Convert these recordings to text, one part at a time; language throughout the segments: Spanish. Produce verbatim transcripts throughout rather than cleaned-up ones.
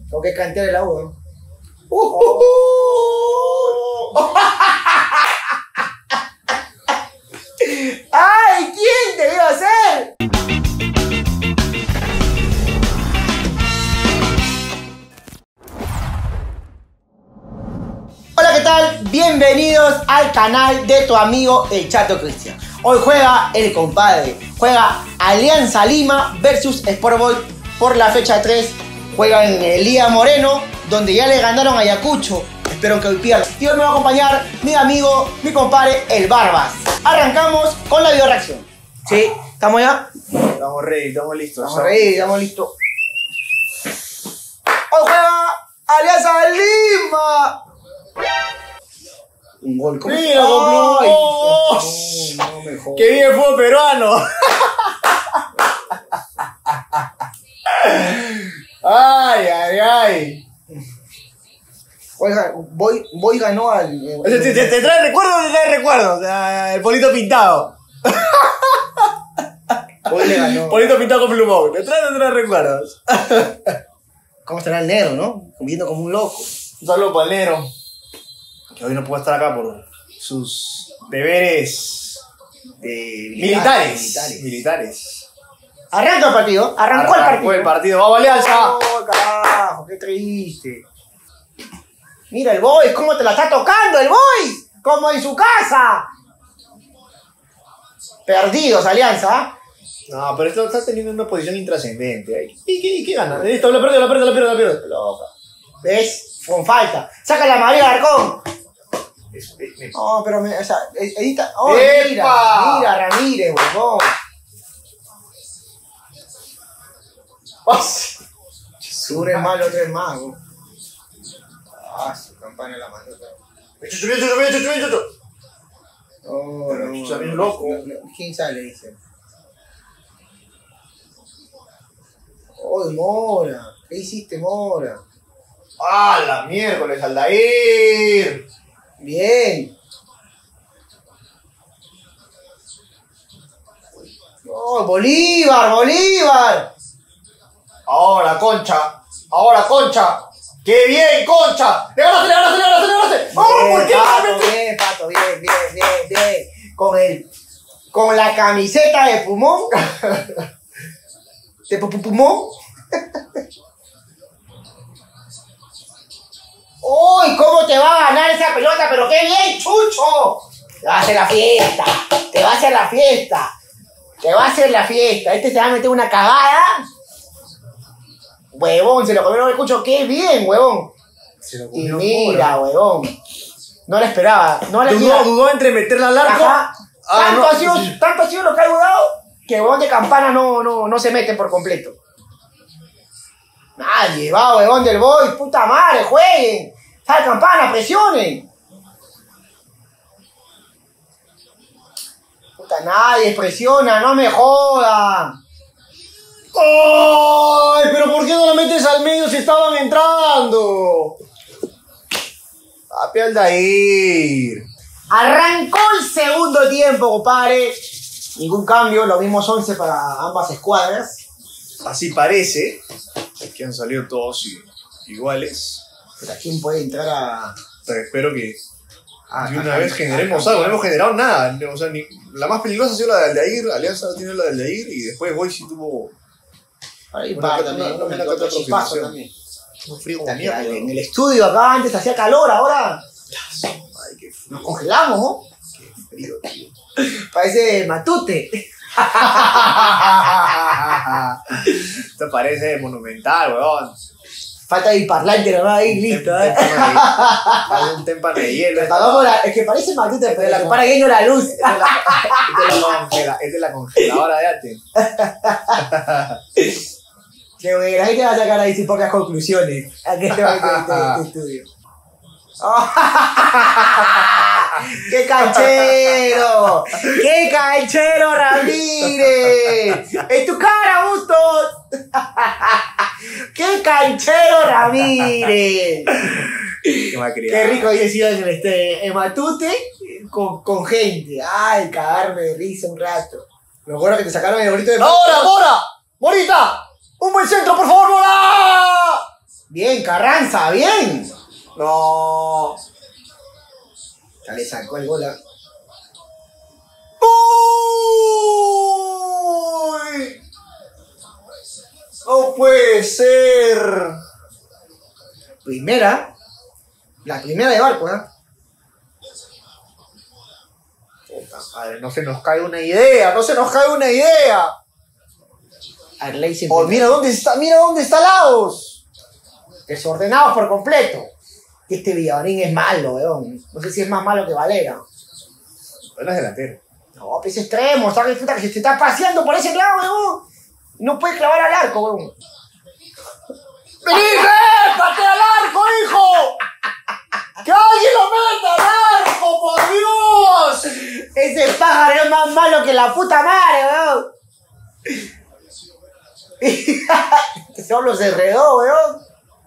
Tengo que cantear el agua. Uh, uh, uh. ¡Ay! ¿Quién te iba a hacer? Hola, ¿qué tal? Bienvenidos al canal de tu amigo el Chato Cristian. Hoy juega el compadre. Juega Alianza Lima versus Sport Boys por la fecha tres. Juega en el Lía Moreno, donde ya le ganaron a Ayacucho. Espero que hoy pierda. Y hoy me va a acompañar mi amigo, mi compadre, el Barbas. Arrancamos con la video reacción. ¿Sí? ¿Estamos ya? Estamos ready, estamos listos. Estamos ready, estamos listos. Hoy juega Alianza Lima. Un gol. ¿Cómo? ¡Mira, con no, no me jodas. ¡Qué bien fue peruano! ¡Ay, ay, ay! Oiga, voy, voy ganó al... ¿Te, te, te trae recuerdos o te trae recuerdos? O sea, el polito pintado. Hoy le ganó. Polito pintado con plumón. ¿Te trae o te trae recuerdos? ¿Cómo estará el negro, no? Comiendo como un loco. Un saludo para el negro, que hoy no puede estar acá por sus deberes De militares. militares. Militares. Arranca el partido. Arrancó el partido. el partido. ¡Vamos, Alianza! ¡Oh, carajo! ¡Qué triste! Mira el Boys, cómo te la está tocando el Boys. Como en su casa. Perdidos, Alianza. No, pero esto está teniendo una posición intrascendente. ¿Y qué, y qué gana? Listo, la pierde, la pierde, la pierde, la pierde. Loca. ¿Ves? Con falta. Saca la María Arcón. Es- es- es- No, pero me, o sea, edita. Oh, ¡Epa! mira, mira, Ramírez, huevón. Pase. Tú eres malo, otro es más, huevón. Ah, su campana la mandó. Chuchu, chuchu, chuchu, chuchu, chuchu. No, Pero no, está bien no, loco. no, no. ¿Quién sale? Dice. Oh, Mora. ¿Qué hiciste, Mora? ¡Ah, la miércoles, Aldair! Bien. Oh, Bolívar, Bolívar. Ahora, Concha. Ahora, Concha. ¡Qué bien, Concha! ¡Le ganaste, le ganaste, le ganaste, le ganaste! ¡Oh, por qué no Pato, me metí! bien, Pato, bien, bien, bien, bien. Con el, con la camiseta de Pumón. De pu- pu- Pumón. ¡Uy! ¿Cómo te va a ganar esa pelota? ¡Pero qué bien, Chucho! Te va a hacer la fiesta. Te va a hacer la fiesta. Te va a hacer la fiesta. Este se va a meter una cagada. Huevón, se lo comió el Cucho. ¡Qué bien, huevón! Se lo Y comió mira, Mora. huevón. No la esperaba. No la Dudó, esperaba. dudó entre meterla al arco. Ajá. Ah, tanto, no, ha sido, sí. tanto ha sido lo que ha dudado que el huevón de Campana no, no, no se mete por completo. Nadie va, huevón del Boy. Puta madre, jueguen. Sal Campana, presionen. Puta, nadie presiona, no me jodan. ¡Ay! ¿Pero por qué no la metes al medio si estaban entrando? Papi Aldair. Arrancó el segundo tiempo, compadre. Ningún cambio, los mismos once para ambas escuadras. Así parece que han salido todos i- iguales. Pero ¿a quién puede entrar a...? Pero espero que a- de a- una vez a- generemos a- algo. No hemos generado nada. O sea, ni, la más peligrosa ha sido la de Aldair. Alianza tiene la de Aldair. Y después Boy sí tuvo Ahí Una va que- también, una- una una que que otro otra chispazo aproximación. también. un frío Puta, como mierda. mira, en el estudio acá antes hacía calor, ahora Ay, qué frío. nos congelamos, ¿no? Qué frío, tío. Parece Matute. Esto parece monumental, weón. Falta de parlante nomás ahí, listo, Un ¿eh? témpano de- parece un témpano de hielo. Esta Apagamos la- es que parece Matute, Esta pero es la se con- para guiando la luz. Esta es la, esta es la congela- esta es la congeladora de arte. Que güey, la gente va a sacar ahí sin pocas conclusiones. ¿A qué te va a este, este estudio? ¡Qué canchero! ¡Qué canchero, Ramírez! ¡En tu cara, Bustos! ¡Qué canchero, Ramírez! Qué malcriado. Qué rico había sido en, este, en Matute con, con gente. Ay, cagarme de risa un rato. Lo bueno que te sacaron el bonito de... ¡Ahora, Mora! ¡Morita! ¡Un buen centro, por favor, Mora! Bien, Carranza, bien. No. Ya le sacó el gol. ¡Uy! No puede ser. Primera. La primera de Barco, ¿eh? Puta madre, no se nos cae una idea, no se nos cae una idea. Arley siempre. Oh, mira dónde está, mira dónde está Lagos. Desordenados por completo. Este Villamarín es malo, weón. No sé si es más malo que Valera. Bueno, es delantero. No, pues es extremo, ¿sabes? Puta que se te está paseando por ese lado, weón. No puedes clavar al arco, weón. ¡Felipe! ¡Patea al arco, hijo! ¡Que alguien lo meta al arco, por Dios! Ese pájaro es más malo que la puta madre, weón. Solo se redó, weón.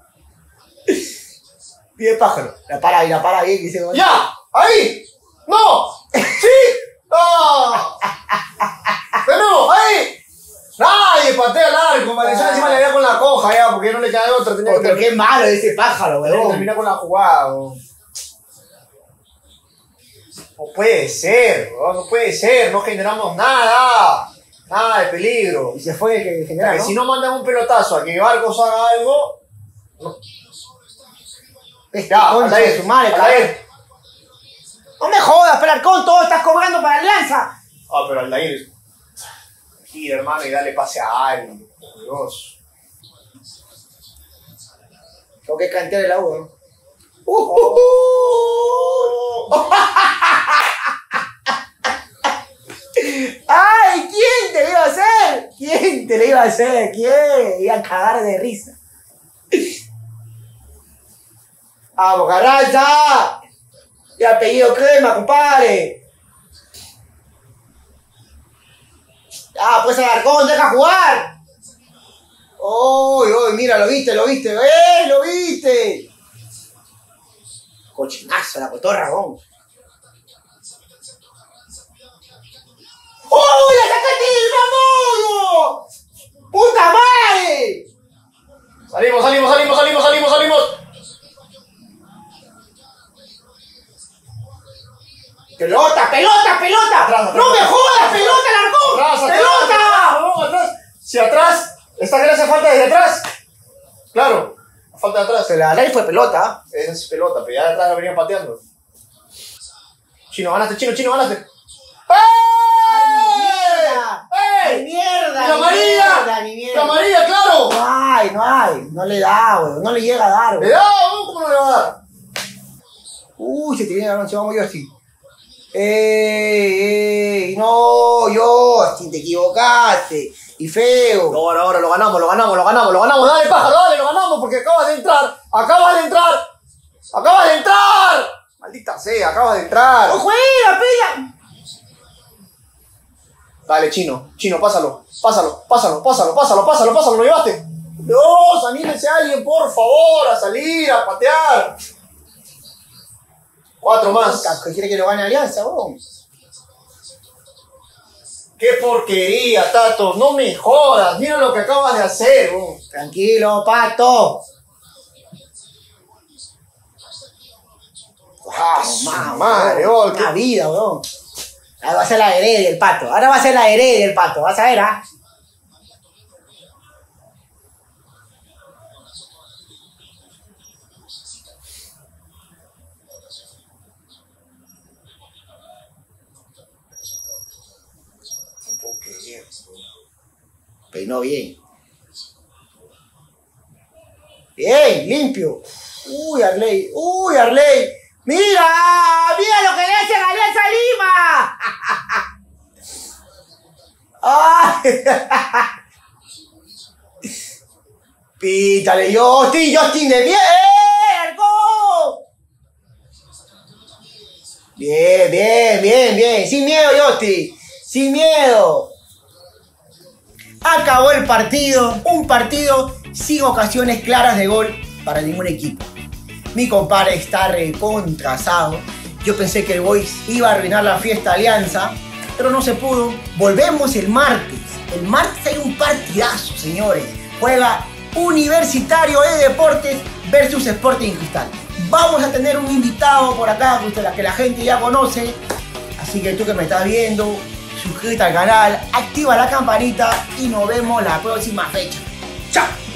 Bien pájaro. La para ahí, la para bien. Que se... ¡Ya! ¡Ahí! ¡No! ¡Sí! ¡No! ¡De nuevo! ¡Ahí! ¡Nadie patea al arco! Maldición, encima le da con la coja ya, porque no le queda de otra. Tenía Porque que qué malo ese pájaro, weón. terminar con la jugada, weón. No puede ser, weón, no puede ser. No generamos nada. Nada de peligro. Y se fue el que genera, Que ¿no? si no mandan un pelotazo a que Barcos haga algo. No. Este Ya, concha Aldair, de su madre, Aldair. cabrón. No me jodas, Pelarcón, todo estás cobrando para Alianza. Ah, pero Aldair. Gira, hermano, y dale pase a alguien. Por Dios. Tengo que cantear el agua, ¿no? Uh, uh, uh. ¡Ay! ¿Quién te lo iba a hacer? ¿Quién te lo iba a hacer? ¿Quién? Iba a cagar de risa. ¡Vamos, Carranza! ¡Ya apellido crema, compadre! ¡Ah, pues Alarcón, deja jugar! ¡Uy, uy! Mira, lo viste, lo viste, ¡eh! ¡Lo viste! Cochinazo, la cotorra, ¿no? ¡Oh, la sacaste del mamono! ¡Puta madre! Salimos, salimos, salimos, salimos, salimos, salimos. ¡Pelota, pelota, pelota! Atrás, atrás, ¡No me atrás. jodas, pelota, Alarcón! Atrás, atrás, ¡Pelota! atrás, vamos, atrás. Si atrás, esta que le hace falta desde atrás. Claro, falta de atrás. Se la ley fue pelota. Esa es pelota, pero ya de atrás la venían pateando. Chino, ganaste, chino, chino, ganaste. ¡Mierda! ¡Ey! ¡Ay, mierda! ¡Y la ni amarilla! mierda, ni mierda! ¡La amarilla, claro! No hay, no hay. No le da, güey. No le llega a dar, ¿Le güey. da o cómo no le va a dar? Uy, se te viene la noche, vamos yo así. ¡Ey, ey! No, yo, así te equivocaste. Y feo. Ahora, ahora, lo ganamos, lo ganamos, lo ganamos, lo ganamos. Dale, pájaro, dale, lo ganamos porque acabas de entrar. Acabas de entrar. Acabas de entrar. Maldita sea, acabas de entrar. ¡Oh, juega, pega! Dale, chino, chino, pásalo, pásalo, pásalo, pásalo, pásalo, pásalo, pásalo, lo llevaste. Dios, anímense a alguien, por favor, a salir, a patear. Cuatro más. ¿Qué quiere que lo gane Alianza, vos? Qué porquería, Tato, no me jodas, mira lo que acabas de hacer. Bro. Tranquilo, Pato. Ah, su madre, oh, Una qué- vida, weón. Ahora va a ser la heredia el Pato. Ahora va a ser la heredia el Pato. Vas a ver, ¿ah? Peinó bien. Bien, limpio. Uy, Arley. Uy, Arley. ¡Mira! ¡Mira lo que le hace a Alianza Lima! ¡Ay! Pítale, Justin, Justin de bien. ¡Eh! ¡Arco! Bien, bien, bien, bien. Sin miedo, Justin. Sin miedo. Acabó el partido. Un partido sin ocasiones claras de gol para ningún equipo. Mi compadre está recontrasado. Yo pensé que el Boys iba a arruinar la fiesta de Alianza, pero no se pudo. Volvemos el martes. El martes hay un partidazo, señores. Juega Universitario de Deportes versus Sporting Cristal. Vamos a tener un invitado por acá que la gente ya conoce. Así que tú que me estás viendo, suscríbete al canal, activa la campanita y nos vemos la próxima fecha. ¡Chao!